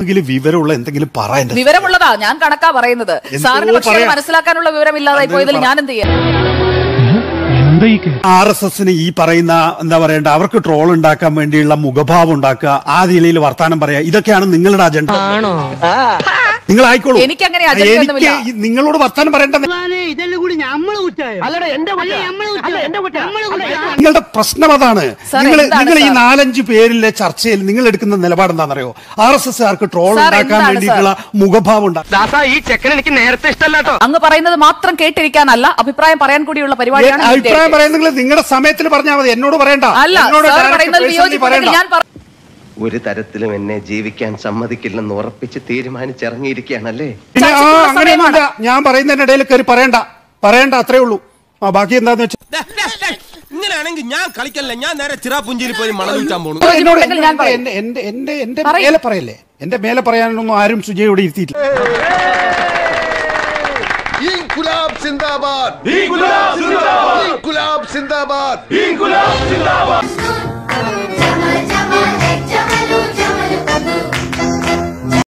വിവരമുള്ള എന്തെങ്കിലും പറയാൻ വിവരമുള്ളതാ ഞാൻ കണക്കാ പറയുന്നത്. സാറിന് പക്ഷേ മനസ്സിലാക്കാനുള്ള വിവരമില്ലാതായി പോയതിൽ ഞാൻ എന്ത് ചെയ്യാം? RSSന് ഈ പറയുന്ന എന്താ പറയണ്ട, അവർക്ക് ട്രോൾ ഉണ്ടാക്കാൻ വേണ്ടിയുള്ള മുഖഭാവം ഉണ്ടാക്കുക, ആ നിലയിൽ വർത്താനം പറയാ, ഇതൊക്കെയാണ് നിങ്ങളുടെ അജണ്ട. നിങ്ങൾ ആയിക്കോളൂ, എനിക്ക് നിങ്ങളോട് വർത്താനം പറയേണ്ട. നിങ്ങളുടെ പ്രശ്നം അതാണ്. നിങ്ങൾ ഈ 4-5 പേരിലെ ചർച്ചയിൽ നിങ്ങൾ എടുക്കുന്ന നിലപാട് എന്താണെന്നറിയോ? RSSകാർക്ക് ട്രോൾ ഉണ്ടാക്കാൻ വേണ്ടിയിട്ടുള്ള മുഖഭാവം ഉണ്ടാക്കും. ഈ ചെക്കൻ എനിക്ക് നേരത്തെ ഇഷ്ടമല്ലോ. അങ്ങ് പറയുന്നത് മാത്രം കേട്ടിരിക്കാനല്ല, അഭിപ്രായം പറയാൻ കൂടിയുള്ള പരിപാടിയാണ്. അഭിപ്രായം പറയുന്നത് നിങ്ങളുടെ സമയത്തിൽ പറഞ്ഞാൽ മതി, എന്നോട് പറയണ്ട. ഒരു തരത്തിലും എന്നെ ജീവിക്കാൻ സമ്മതിക്കില്ലെന്ന് ഉറപ്പിച്ച് തീരുമാനിച്ചിറങ്ങിയിരിക്കുകയാണല്ലേ. അങ്ങനെയൊന്നുമില്ല, ഞാൻ പറയുന്നതിനിടയിൽ കയറി പറയണ്ട, അത്രേ ഉള്ളൂ. ബാക്കി എന്താന്ന് വെച്ചാൽ ഇങ്ങനെയാണെങ്കിൽ ഞാൻ കളിക്കല്ല, ഞാൻ നേരെ ചിറാപുഞ്ചിയിൽ പോയി മണൽ വിൽക്കാൻ പോകുന്നു. എന്റെ മേലെ പറയല്ലേ, എന്റെ മേലെ പറയാനൊന്നും ആരും സുജയോട് ഇരുത്തിയിട്ടില്ല. ഇൻകുലാബ് സിന്ദാബാദ്.